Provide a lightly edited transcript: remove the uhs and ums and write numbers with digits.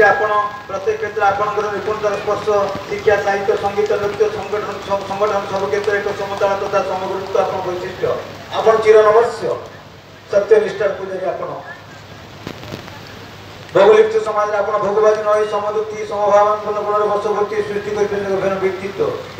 आपण प्रत्येक क्षेत्र आपणकर निपुणतार स्पर्श शिक्षा साहित्य संगीत नृत्य संगठन सब क्षेत्र एक समताल तथा समगुरुत्व आप वैशिष्ट्य आपण चिरनमस्य सत्यनिष्ठार पूजारी आपण भौगोलिक समाज आप भोगवादी नई समदुक्ति समभावान गुण वशवर्ती सृष्टि कर व्यक्तित्व